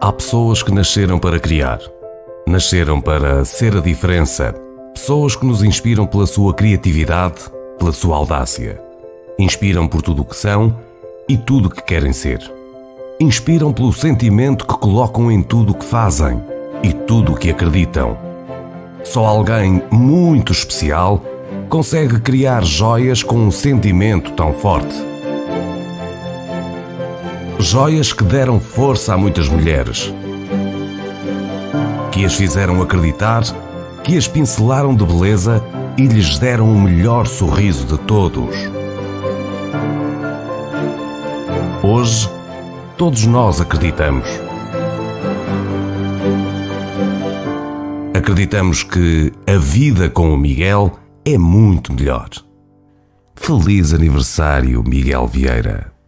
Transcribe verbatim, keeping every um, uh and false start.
Há pessoas que nasceram para criar, nasceram para ser a diferença, pessoas que nos inspiram pela sua criatividade, pela sua audácia. Inspiram por tudo o que são e tudo o que querem ser. Inspiram pelo sentimento que colocam em tudo o que fazem e tudo o que acreditam. Só alguém muito especial consegue criar joias com um sentimento tão forte. Joias que deram força a muitas mulheres, que as fizeram acreditar, que as pincelaram de beleza e lhes deram o melhor sorriso de todos. Hoje, todos nós acreditamos. Acreditamos que a vida com o Miguel é muito melhor. Feliz aniversário, Miguel Vieira.